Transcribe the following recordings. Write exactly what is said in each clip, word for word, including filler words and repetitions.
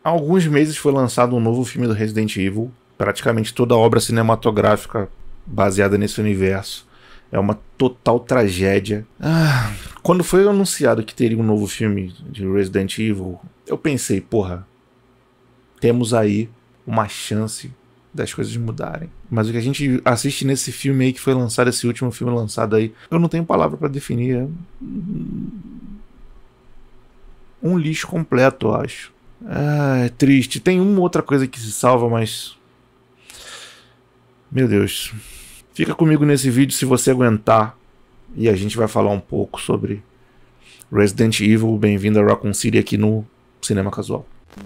Há alguns meses foi lançado um novo filme do Resident Evil. Praticamente toda a obra cinematográfica baseada nesse universo é uma total tragédia. Ah, quando foi anunciado que teria um novo filme de Resident Evil, eu pensei, porra, temos aí uma chance das coisas mudarem. Mas o que a gente assiste nesse filme aí que foi lançado, esse último filme lançado aí, eu não tenho palavra pra definir. É um lixo completo, eu acho. Ah, é triste. Tem uma outra coisa que se salva, mas... meu Deus. Fica comigo nesse vídeo se você aguentar. E a gente vai falar um pouco sobre Resident Evil. Bem-vindo a Raccoon City aqui no Cinema Casual.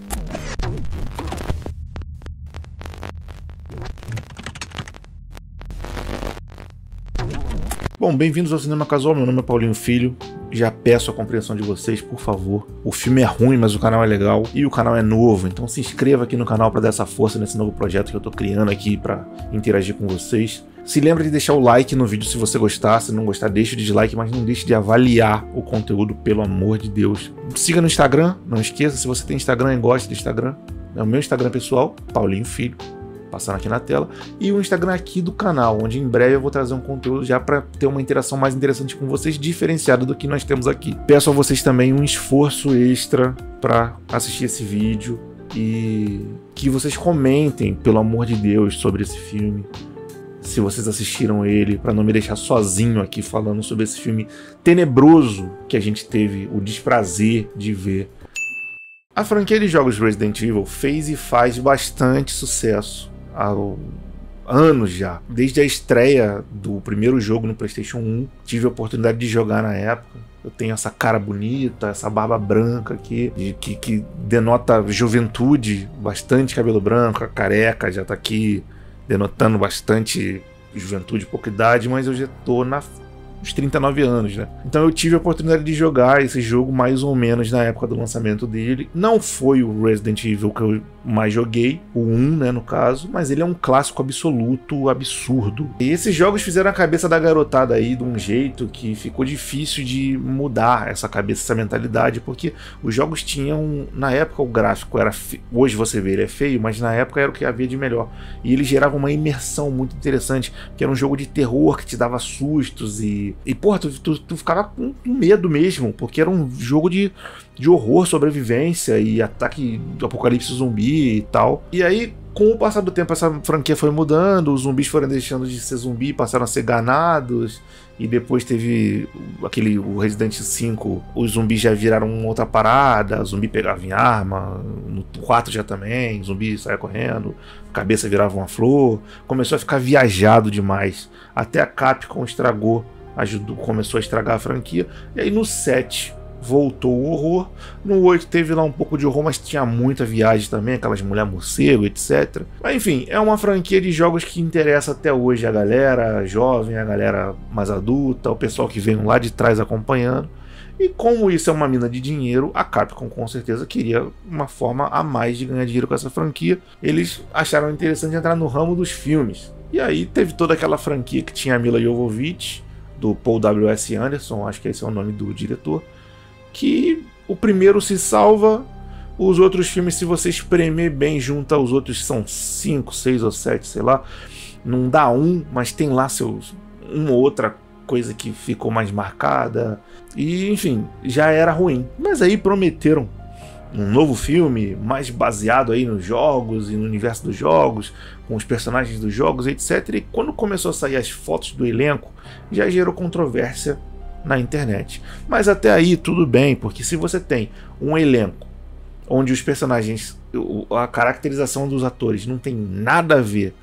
Bom, bem-vindos ao Cinema Casual, meu nome é Paulinho Filho. Já peço a compreensão de vocês, por favor. O filme é ruim, mas o canal é legal. E o canal é novo, então se inscreva aqui no canal para dar essa força nesse novo projeto que eu tô criando aqui para interagir com vocês. Se lembra de deixar o like no vídeo se você gostar. Se não gostar, deixa o dislike, mas não deixe de avaliar o conteúdo, pelo amor de Deus. Siga no Instagram, não esqueça, se você tem Instagram e gosta do Instagram, é o meu Instagram pessoal, Paulinho Filho. Passando aqui na tela, e o Instagram aqui do canal, onde em breve eu vou trazer um conteúdo já para ter uma interação mais interessante com vocês, diferenciado do que nós temos aqui. Peço a vocês também um esforço extra para assistir esse vídeo e que vocês comentem, pelo amor de Deus, sobre esse filme, se vocês assistiram ele, para não me deixar sozinho aqui falando sobre esse filme tenebroso que a gente teve o desprazer de ver. A franquia de jogos Resident Evil fez e faz bastante sucesso há anos já. Desde a estreia do primeiro jogo no PlayStation um, tive a oportunidade de jogar na época. Eu tenho essa cara bonita, essa barba branca aqui, de, que, que denota juventude, bastante cabelo branco, a careca já tá aqui denotando bastante juventude, pouca idade, mas eu já tô na uns trinta e nove anos, né? Então eu tive a oportunidade de jogar esse jogo mais ou menos na época do lançamento dele. Não foi o Resident Evil que eu mais joguei, o um, né, no caso, mas ele é um clássico absoluto, absurdo. E esses jogos fizeram a cabeça da garotada aí de um jeito que ficou difícil de mudar essa cabeça, essa mentalidade, porque os jogos tinham, na época o gráfico era, fe... hoje você vê ele é feio, mas na época era o que havia de melhor. E ele gerava uma imersão muito interessante, que era um jogo de terror que te dava sustos e E, porra, tu, tu, tu ficava com medo mesmo, porque era um jogo de, de horror, sobrevivência e ataque do apocalipse zumbi e tal. E aí, com o passar do tempo, essa franquia foi mudando, os zumbis foram deixando de ser zumbi, passaram a ser ganados. E depois teve aquele, o Resident cinco, os zumbis já viraram outra parada, zumbi pegava em arma, no quatro já também, zumbi saia correndo, cabeça virava uma flor, começou a ficar viajado demais. Até a Capcom estragou. Ajudou, começou a estragar a franquia. E aí no sete voltou o horror. No oito teve lá um pouco de horror, mas tinha muita viagem também, aquelas mulher morcego, etcétera. Mas enfim, é uma franquia de jogos que interessa até hoje a galera jovem, a galera mais adulta, o pessoal que vem lá de trás acompanhando. E como isso é uma mina de dinheiro, a Capcom com certeza queria uma forma a mais de ganhar dinheiro com essa franquia. Eles acharam interessante entrar no ramo dos filmes. E aí teve toda aquela franquia que tinha a Mila Jovovich, do Paul W S Anderson, acho que esse é o nome do diretor, que o primeiro se salva, os outros filmes, se você espremer bem junto aos outros, são cinco, seis ou sete, sei lá, não dá um, mas tem lá seus, uma ou outra coisa que ficou mais marcada, e enfim, já era ruim. Mas aí prometeram um novo filme, mais baseado aí nos jogos e no universo dos jogos, com os personagens dos jogos, etcétera. E quando começou a sair as fotos do elenco, já gerou controvérsia na internet. Mas até aí tudo bem, porque se você tem um elenco onde os personagens, a caracterização dos atores não tem nada a ver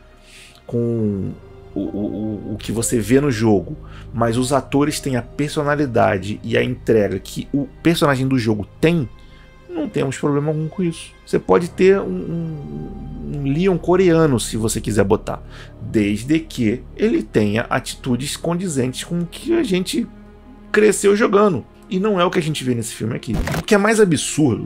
com o, o, o que você vê no jogo, mas os atores têm a personalidade e a entrega que o personagem do jogo tem, não temos problema algum com isso. Você pode ter um, um, um Leon coreano, se você quiser botar, desde que ele tenha atitudes condizentes com o que a gente cresceu jogando. E não é o que a gente vê nesse filme aqui. O que é mais absurdo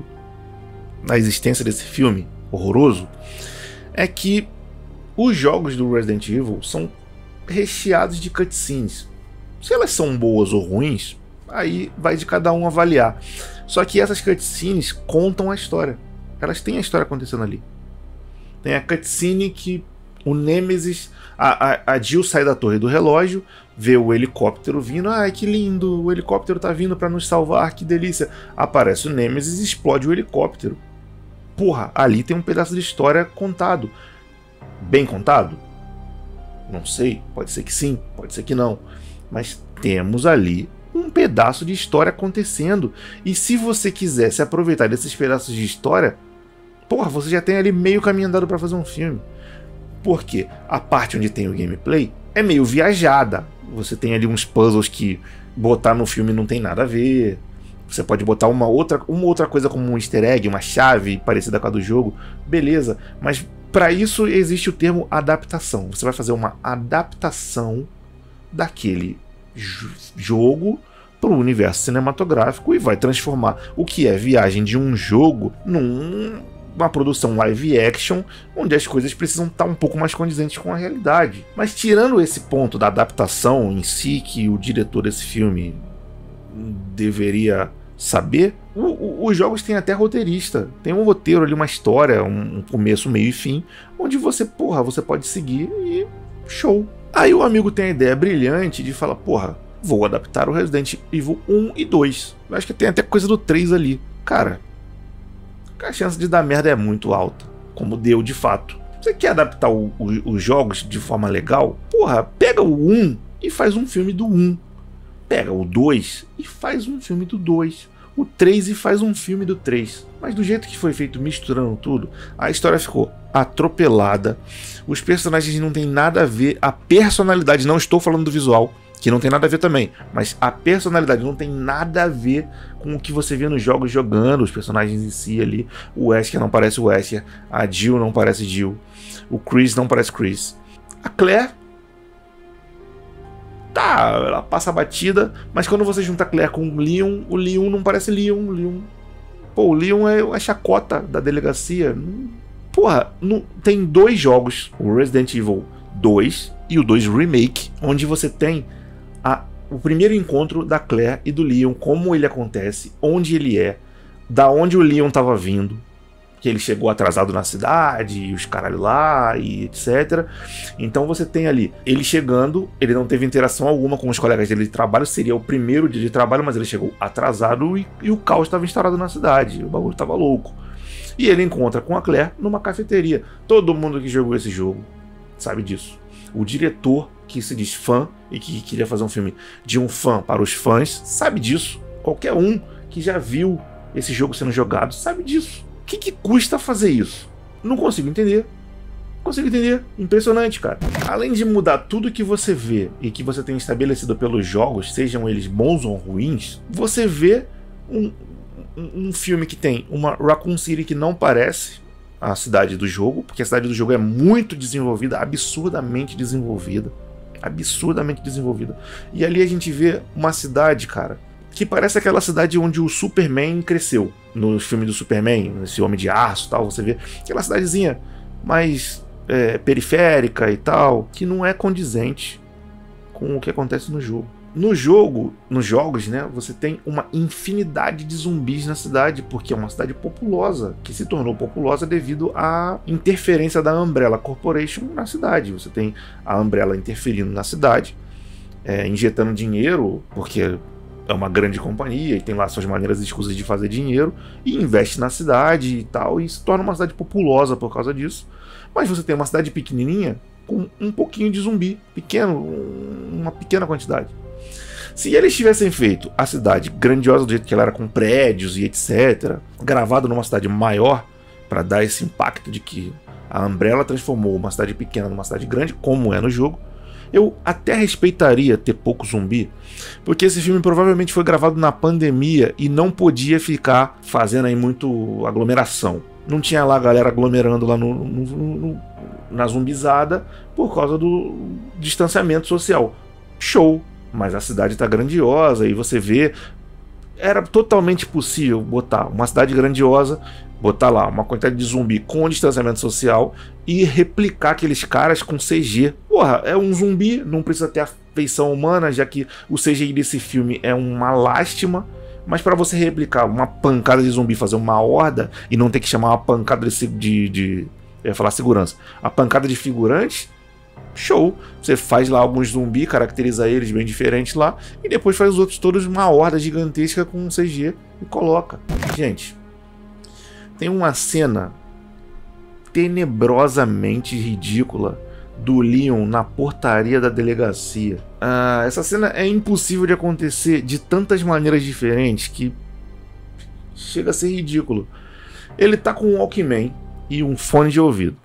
na existência desse filme horroroso é que os jogos do Resident Evil são recheados de cutscenes. Se elas são boas ou ruins, aí vai de cada um avaliar. Só que essas cutscenes contam a história. Elas têm a história acontecendo ali. Tem a cutscene que o Nemesis, a, a, a Jill sai da torre do relógio, vê o helicóptero vindo, ai que lindo, o helicóptero tá vindo pra nos salvar, que delícia. Aparece o Nemesis e explode o helicóptero. Porra, ali tem um pedaço de história contado. Bem contado? Não sei, pode ser que sim, pode ser que não. Mas temos ali um pedaço de história acontecendo. E se você quiser se aproveitar desses pedaços de história, porra, você já tem ali meio caminho andado pra fazer um filme. Porque a parte onde tem o gameplay é meio viajada. Você tem ali uns puzzles que botar no filme não tem nada a ver. Você pode botar uma outra, uma outra coisa como um easter egg, uma chave parecida com a do jogo. Beleza, mas para isso existe o termo adaptação. Você vai fazer uma adaptação daquele jogo para o universo cinematográfico e vai transformar o que é viagem de um jogo numa produção live action, onde as coisas precisam estar um pouco mais condizentes com a realidade. Mas tirando esse ponto da adaptação em si, que o diretor desse filme deveria saber, o, o, os jogos têm até roteirista, tem um roteiro ali, uma história, um, um começo, meio e fim, onde você, porra, você pode seguir e show. Aí o amigo tem a ideia brilhante de falar, porra, vou adaptar o Resident Evil um e dois. Eu acho que tem até coisa do três ali. Cara, a chance de dar merda é muito alta, como deu de fato. Você quer adaptar o, o, os jogos de forma legal? Porra, pega o um e faz um filme do um. Pega o dois e faz um filme do dois. O três e faz um filme do três. Mas do jeito que foi feito, misturando tudo, a história ficou atropelada. Os personagens não tem nada a ver. A personalidade, não estou falando do visual, que não tem nada a ver também, mas a personalidade não tem nada a ver com o que você vê nos jogos jogando, os personagens em si ali. O Wesker não parece o Wesker, a Jill não parece Jill, o Chris não parece Chris. A Claire, tá, ela passa a batida, mas quando você junta a Claire com o Leon, o Leon não parece Leon, o Leon... Pô, o Leon é a chacota da delegacia. Porra, não... tem dois jogos, o Resident Evil dois e o dois Remake, onde você tem a... o primeiro encontro da Claire e do Leon, como ele acontece, onde ele é, da onde o Leon tava vindo, que ele chegou atrasado na cidade, e os caralho lá, e etcétera. Então você tem ali, ele chegando, ele não teve interação alguma com os colegas dele de trabalho, seria o primeiro dia de trabalho, mas ele chegou atrasado e, e o caos estava instaurado na cidade, o bagulho estava louco. E ele encontra com a Claire numa cafeteria. Todo mundo que jogou esse jogo sabe disso. O diretor, que se diz fã e que queria fazer um filme de um fã para os fãs, sabe disso. Qualquer um que já viu esse jogo sendo jogado sabe disso. O que, que custa fazer isso? Não consigo entender. Não consigo entender. Impressionante, cara. Além de mudar tudo que você vê e que você tem estabelecido pelos jogos, sejam eles bons ou ruins, você vê um, um, um filme que tem uma Raccoon City que não parece a cidade do jogo, porque a cidade do jogo é muito desenvolvida, absurdamente desenvolvida. Absurdamente desenvolvida. E ali a gente vê uma cidade, cara, que parece aquela cidade onde o Superman cresceu. No filme do Superman, esse Homem de Aço e tal, você vê aquela cidadezinha mais é, periférica e tal, que não é condizente com o que acontece no jogo. No jogo, nos jogos, né, você tem uma infinidade de zumbis na cidade, porque é uma cidade populosa, que se tornou populosa devido à interferência da Umbrella Corporation na cidade. Você tem a Umbrella interferindo na cidade, é, injetando dinheiro, porque é uma grande companhia e tem lá suas maneiras escusas de fazer dinheiro, e investe na cidade e tal, e se torna uma cidade populosa por causa disso. Mas você tem uma cidade pequenininha com um pouquinho de zumbi, pequeno, uma pequena quantidade. Se eles tivessem feito a cidade grandiosa do jeito que ela era, com prédios e etcétera, gravado numa cidade maior, para dar esse impacto de que a Umbrella transformou uma cidade pequena numa cidade grande, como é no jogo, eu até respeitaria ter pouco zumbi, porque esse filme provavelmente foi gravado na pandemia e não podia ficar fazendo aí muito aglomeração. Não tinha lá a galera aglomerando lá no, no, no, na zumbizada por causa do distanciamento social. Show! Mas a cidade tá grandiosa e você vê... Era totalmente possível botar uma cidade grandiosa, botar lá uma quantidade de zumbi com distanciamento social e replicar aqueles caras com C G. Porra, é um zumbi, não precisa ter a feição humana, já que o C G I desse filme é uma lástima. Mas para você replicar uma pancada de zumbi, fazer uma horda e não ter que chamar uma pancada de, de, de eu ia falar segurança, a pancada de figurantes, show. Você faz lá alguns zumbis, caracteriza eles bem diferentes lá e depois faz os outros todos uma horda gigantesca com C G e coloca. Gente, tem uma cena tenebrosamente ridícula do Leon na portaria da delegacia. Ah, essa cena é impossível de acontecer de tantas maneiras diferentes que chega a ser ridículo. Ele tá com um Walkman e um fone de ouvido.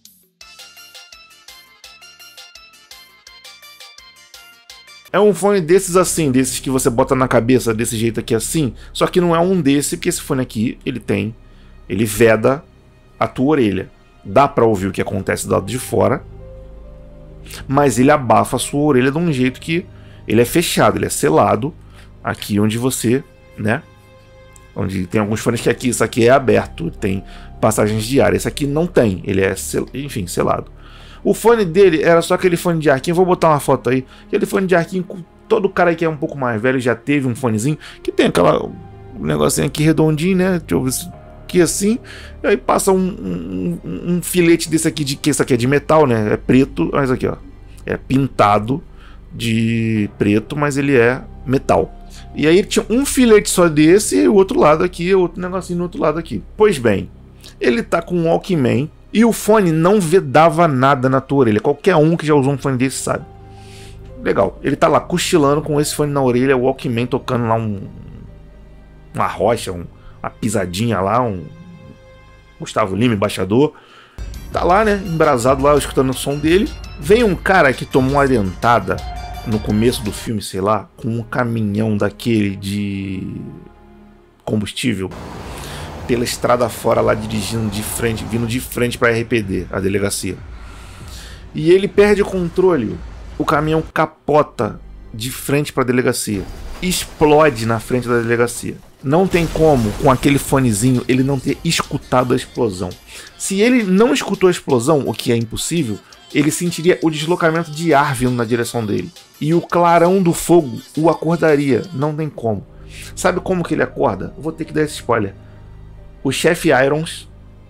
É um fone desses assim, desses que você bota na cabeça desse jeito aqui assim, só que não é um desse, porque esse fone aqui, ele tem, ele veda a tua orelha. Dá pra ouvir o que acontece do lado de fora, mas ele abafa a sua orelha de um jeito que ele é fechado, ele é selado aqui onde você, né, onde tem alguns fones que aqui, isso aqui é aberto, tem passagens de ar, esse aqui não tem, ele é, sel, enfim, selado. O fone dele era só aquele fone de arquinho, vou botar uma foto aí, aquele fone de arquinho, todo cara que é um pouco mais velho já teve um fonezinho, que tem aquela, um negocinho aqui redondinho, né, deixa eu ver se... aqui assim, e aí passa um, um, um filete desse aqui, de que esse aqui é de metal, né? É preto, mas aqui ó, é pintado de preto, mas ele é metal. E aí tinha um filete só desse e o outro lado aqui, outro negocinho no outro lado aqui. Pois bem, ele tá com um Walkman e o fone não vedava nada na tua orelha. Qualquer um que já usou um fone desse sabe. Legal, ele tá lá cochilando com esse fone na orelha, o Walkman tocando lá um, uma rocha, um uma pisadinha lá, um Gustavo Lima, embaixador, tá lá, né, embrasado lá, escutando o som dele. Vem um cara que tomou uma dentada no começo do filme, sei lá, com um caminhão daquele de combustível pela estrada fora lá, dirigindo de frente, vindo de frente pra R P D, a delegacia. E ele perde o controle, o caminhão capota de frente pra delegacia, explode na frente da delegacia. Não tem como, com aquele fonezinho, ele não ter escutado a explosão. Se ele não escutou a explosão, o que é impossível, ele sentiria o deslocamento de ar vindo na direção dele. E o clarão do fogo o acordaria. Não tem como. Sabe como que ele acorda? Eu vou ter que dar esse spoiler. O chefe Irons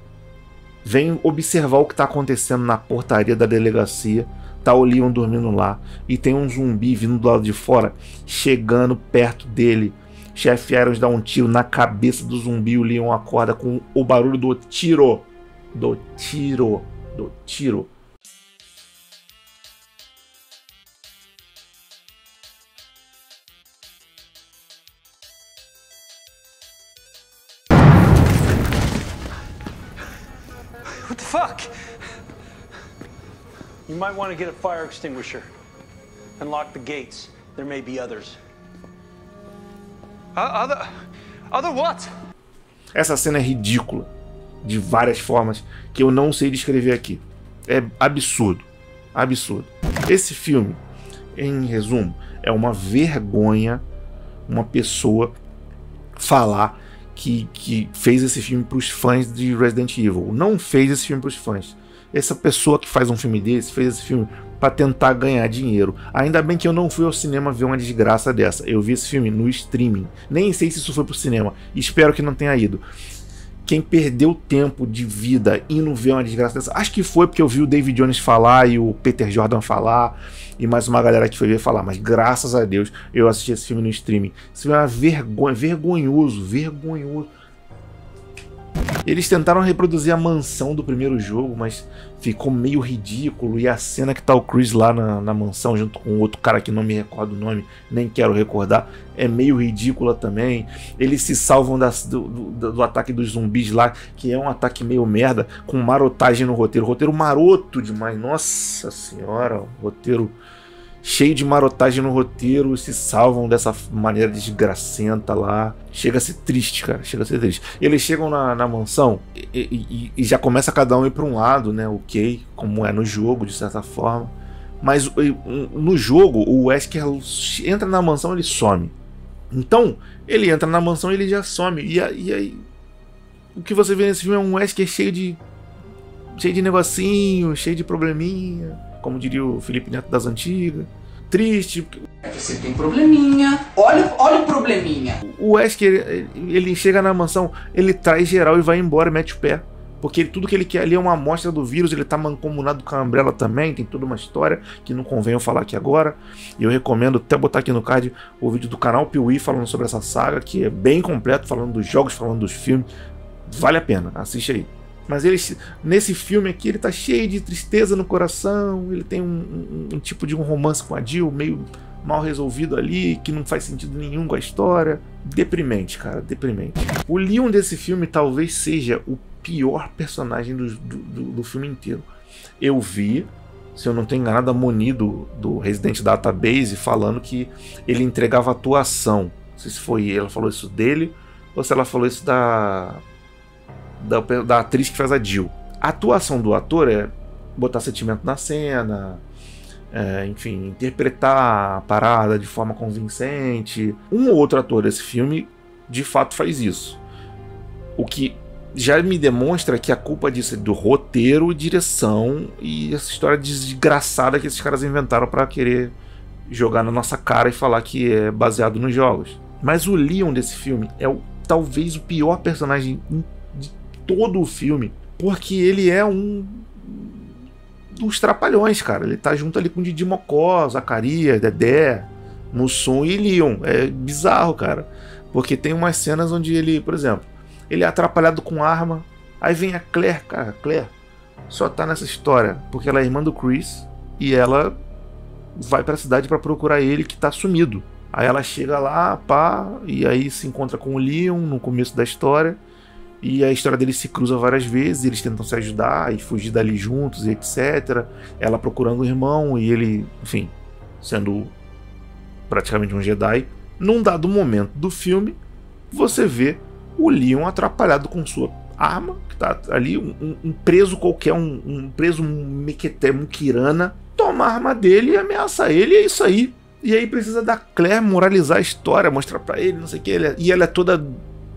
vem observar o que está acontecendo na portaria da delegacia. Tá o Leon dormindo lá. E tem um zumbi vindo do lado de fora, chegando perto dele. Chefe Irons dá um tiro na cabeça do zumbi, o Leon acorda com o barulho do tiro. Do tiro. Do tiro. What the fuck? You might want to get a fire extinguisher and lock the gates. There may be others. Uh, other, other what? Essa cena é ridícula de várias formas que eu não sei descrever aqui. É absurdo, absurdo. Esse filme, em resumo, é uma vergonha uma pessoa falar que, que fez esse filme para os fãs de Resident Evil. Não fez esse filme para os fãs. Essa pessoa que faz um filme desse fez esse filme para tentar ganhar dinheiro. Ainda bem que eu não fui ao cinema ver uma desgraça dessa. Eu vi esse filme no streaming. Nem sei se isso foi pro cinema. Espero que não tenha ido. Quem perdeu tempo de vida indo ver uma desgraça dessa, acho que foi porque eu vi o David Jones falar e o Peter Jordan falar e mais uma galera que foi ver falar, mas graças a Deus eu assisti esse filme no streaming. Esse filme é uma vergonha, vergonhoso, vergonhoso. Eles tentaram reproduzir a mansão do primeiro jogo, mas ficou meio ridículo. E a cena que tá o Chris lá na, na mansão, junto com outro cara que não me recordo o nome, nem quero recordar, é meio ridícula também. Eles se salvam das, do, do, do ataque dos zumbis lá, que é um ataque meio merda, com marotagem no roteiro. Roteiro maroto demais, nossa senhora, roteiro cheio de marotagem no roteiro, se salvam dessa maneira desgracenta lá. Chega a ser triste, cara, chega a ser triste. Eles chegam na, na mansão e, e, e já começa cada um ir para um lado, né, ok, como é no jogo, de certa forma. Mas no jogo, o Wesker entra na mansão, ele some. Então, ele entra na mansão e ele já some. E, e aí, o que você vê nesse filme é um Wesker cheio de, cheio de negocinho, cheio de probleminha, como diria o Felipe Neto das antigas. Triste, Você tem probleminha. Olha, olha o probleminha. O Wesker, ele, ele chega na mansão, ele traz geral e vai embora, mete o pé. Porque ele, tudo que ele quer ali é uma amostra do vírus, ele tá mancomunado com a Umbrella também, tem toda uma história que não convém eu falar aqui agora. E eu recomendo até botar aqui no card o vídeo do canal Piuí falando sobre essa saga, que é bem completo, falando dos jogos, falando dos filmes. Vale a pena, assiste aí. Mas ele, nesse filme aqui, ele tá cheio de tristeza no coração, ele tem um, um, um tipo de um romance com a Jill, meio mal resolvido ali, que não faz sentido nenhum com a história. Deprimente, cara, deprimente. O Leon desse filme talvez seja o pior personagem do, do, do filme inteiro. Eu vi, se eu não tenho enganado, a Moni do, do Resident Database falando que ele entregava atuação. Não sei se foi ela falou isso dele, ou se ela falou isso da, da, da atriz que faz a Jill. A atuação do ator é botar sentimento na cena, É, enfim, interpretar a parada de forma convincente. Um ou outro ator desse filme de fato faz isso, o que já me demonstra que a culpa disso é do roteiro, direção e essa história desgraçada que esses caras inventaram para querer jogar na nossa cara e falar que é baseado nos jogos. Mas o Leon desse filme é o, talvez o pior personagem de todo o filme, porque ele é um dos trapalhões, cara. Ele tá junto ali com Didi Mocó, Zacarias, Dedé, Mussum e Leon. É bizarro, cara. Porque tem umas cenas onde ele, por exemplo, ele é atrapalhado com arma. Aí vem a Claire, cara. A Claire só tá nessa história porque ela é irmã do Chris e ela vai pra cidade pra procurar ele, que tá sumido. Aí ela chega lá, pá, e aí se encontra com o Leon no começo da história. E a história deles se cruza várias vezes, eles tentam se ajudar e fugir dali juntos e etcétera. Ela procurando o irmão e ele, enfim, sendo praticamente um Jedi. Num dado momento do filme, você vê o Leon atrapalhado com sua arma, que tá ali, um, um preso qualquer, um, um preso mequeté, um Kirana, toma a arma dele e ameaça ele, e é isso aí. E aí precisa da Claire moralizar a história, mostrar pra ele, não sei o que, ele é, e ela é toda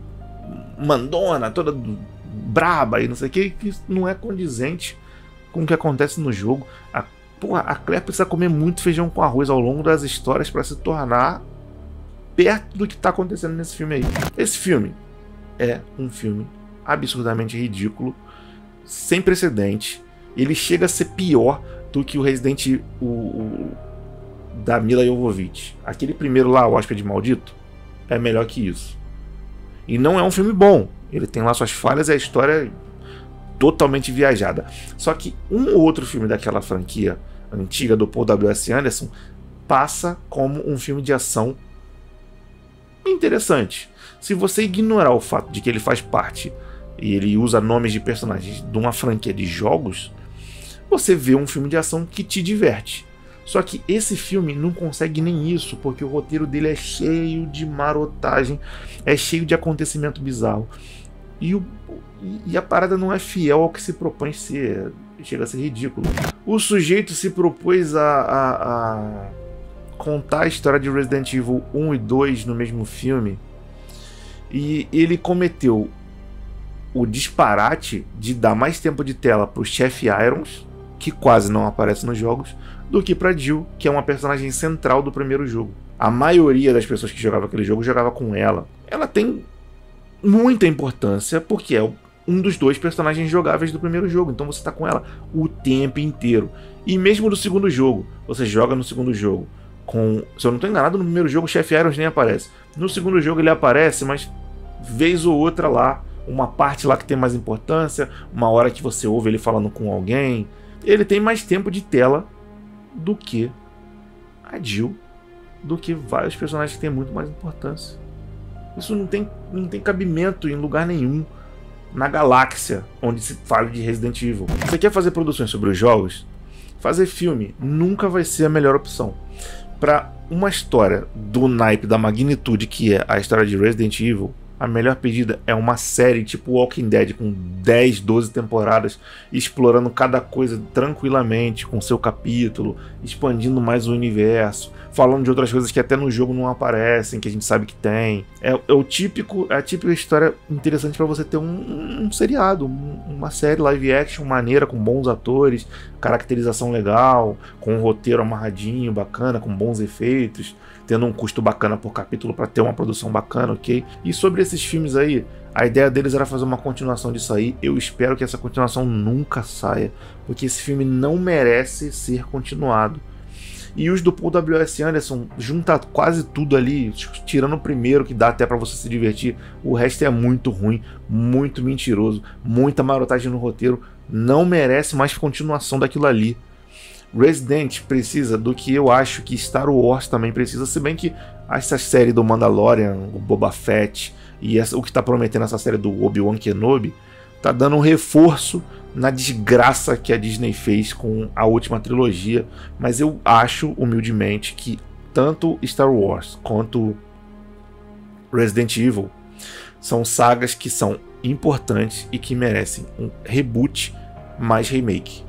mandona, toda braba e não sei o que, que não é condizente com o que acontece no jogo. A, porra, a Claire precisa comer muito feijão com arroz ao longo das histórias para se tornar perto do que está acontecendo nesse filme aí. Esse filme é um filme absurdamente ridículo, sem precedente. Ele chega a ser pior do que o Resident o, o, da Mila Jovovich. Aquele primeiro lá, O Hóspede Maldito, é melhor que isso. E não é um filme bom. Ele tem lá suas falhas e a história é totalmente viajada. Só que um ou outro filme daquela franquia antiga do Paul W S Anderson passa como um filme de ação interessante. Se você ignorar o fato de que ele faz parte e ele usa nomes de personagens de uma franquia de jogos, você vê um filme de ação que te diverte. Só que esse filme não consegue nem isso, porque o roteiro dele é cheio de marotagem, é cheio de acontecimento bizarro. E, o, e a parada não é fiel ao que se propõe ser, chega a ser ridículo. O sujeito se propôs a, a, a contar a história de Resident Evil um e dois no mesmo filme, e ele cometeu o disparate de dar mais tempo de tela para o chefe Irons, que quase não aparece nos jogos, do que pra Jill, que é uma personagem central do primeiro jogo. A maioria das pessoas que jogavam aquele jogo jogava com ela. Ela tem muita importância porque é um dos dois personagens jogáveis do primeiro jogo, então você tá com ela o tempo inteiro. E mesmo no segundo jogo, você joga no segundo jogo com... Se eu não tô enganado, no primeiro jogo o chefe Irons nem aparece. No segundo jogo ele aparece, mas vez ou outra lá, uma parte lá que tem mais importância, uma hora que você ouve ele falando com alguém. Ele tem mais tempo de tela do que a Jill, do que vários personagens que têm muito mais importância. Isso não tem, não tem cabimento em lugar nenhum na galáxia onde se fala de Resident Evil. Você quer fazer produções sobre os jogos? Fazer filme nunca vai ser a melhor opção. Para uma história do naipe, da magnitude que é a história de Resident Evil, a melhor pedida é uma série tipo Walking Dead com dez, doze temporadas, explorando cada coisa tranquilamente com seu capítulo, expandindo mais o universo, falando de outras coisas que até no jogo não aparecem, que a gente sabe que tem. É, é o típico, é a típica história interessante para você ter um, um seriado, um, uma série live action maneira, com bons atores, caracterização legal, com um roteiro amarradinho, bacana, com bons efeitos, tendo um custo bacana por capítulo para ter uma produção bacana, ok? E sobre esses filmes aí, a ideia deles era fazer uma continuação disso aí. Eu espero que essa continuação nunca saia, porque esse filme não merece ser continuado. E os do Paul W S Anderson junta quase tudo ali, tirando o primeiro, que dá até para você se divertir. O resto é muito ruim, muito mentiroso, muita marotagem no roteiro. Não merece mais continuação daquilo ali. Resident precisa do que eu acho que Star Wars também precisa, se bem que essa série do Mandalorian, o Boba Fett e essa, o que está prometendo essa série do Obi-Wan Kenobi, tá dando um reforço na desgraça que a Disney fez com a última trilogia. Mas eu acho, humildemente, que tanto Star Wars quanto Resident Evil são sagas que são importantes e que merecem um reboot mais remake,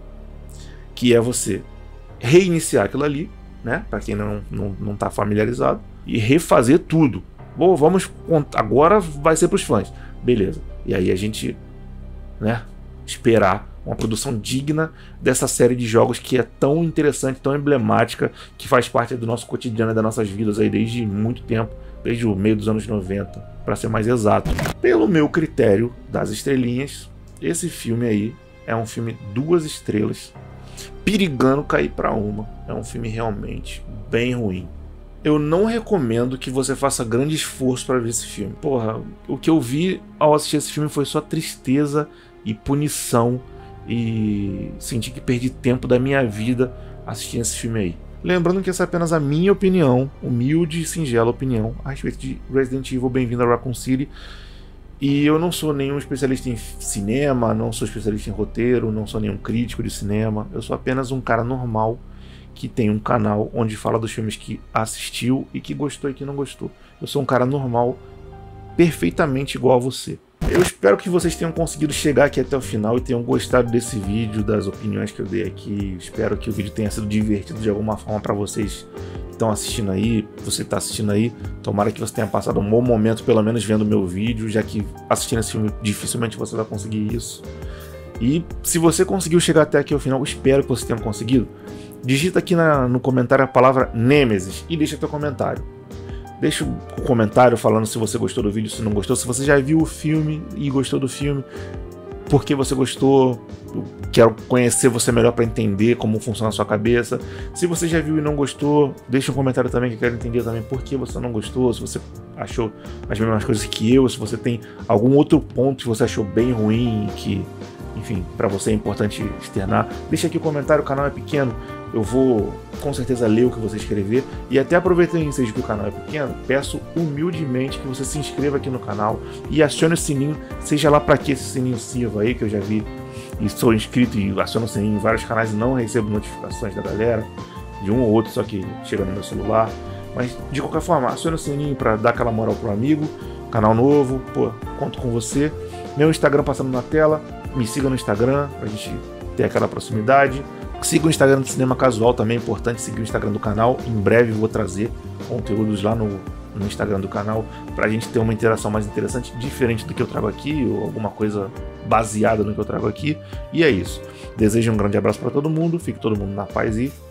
que é você reiniciar aquilo ali, né, para quem não, não, não tá familiarizado, e refazer tudo. Bom, vamos, agora vai ser para os fãs, beleza. E aí a gente, né, esperar uma produção digna dessa série de jogos que é tão interessante, tão emblemática, que faz parte do nosso cotidiano e das nossas vidas aí desde muito tempo, desde o meio dos anos noventa, para ser mais exato. Pelo meu critério das estrelinhas, esse filme aí é um filme duas estrelas, perigando cair para uma. É um filme realmente bem ruim. Eu não recomendo que você faça grande esforço para ver esse filme. Porra, o que eu vi ao assistir esse filme foi só tristeza e punição, e senti que perdi tempo da minha vida assistindo esse filme aí. Lembrando que essa é apenas a minha opinião, humilde e singela opinião a respeito de Resident Evil Bem-vindo a Raccoon City. E eu não sou nenhum especialista em cinema, não sou especialista em roteiro, não sou nenhum crítico de cinema. Eu sou apenas um cara normal que tem um canal onde fala dos filmes que assistiu e que gostou e que não gostou. Eu sou um cara normal, perfeitamente igual a você. Eu espero que vocês tenham conseguido chegar aqui até o final e tenham gostado desse vídeo, das opiniões que eu dei aqui. Espero que o vídeo tenha sido divertido de alguma forma para vocês que estão assistindo aí, você que está assistindo aí. Tomara que você tenha passado um bom momento, pelo menos vendo o meu vídeo, já que assistindo esse filme dificilmente você vai conseguir isso. E se você conseguiu chegar até aqui ao final, espero que você tenha conseguido. Digita aqui na, no comentário a palavra Nemesis e deixa teu comentário. Deixa um comentário falando se você gostou do vídeo, se não gostou, se você já viu o filme e gostou do filme, por que você gostou. Eu quero conhecer você melhor para entender como funciona a sua cabeça. Se você já viu e não gostou, deixa um comentário também, que eu quero entender também por que você não gostou, se você achou as mesmas coisas que eu, se você tem algum outro ponto que você achou bem ruim, que, enfim, para você é importante externar. Deixa aqui o comentário, o canal é pequeno, eu vou com certeza ler o que você escrever. E até aproveitando seja que o canal é pequeno, peço humildemente que você se inscreva aqui no canal e acione o sininho, seja lá para que esse sininho sirva aí, que eu já vi e sou inscrito e aciono o sininho em vários canais e não recebo notificações da galera, de um ou outro só que chega no meu celular. Mas de qualquer forma, acione o sininho para dar aquela moral pro amigo, canal novo, pô, conto com você. Meu Instagram passando na tela, me siga no Instagram pra gente ter aquela proximidade. Siga o Instagram do Cinema Casual também, é importante seguir o Instagram do canal. Em breve vou trazer conteúdos lá no, no Instagram do canal pra gente ter uma interação mais interessante, diferente do que eu trago aqui, ou alguma coisa baseada no que eu trago aqui. E é isso. Desejo um grande abraço para todo mundo, fique todo mundo na paz e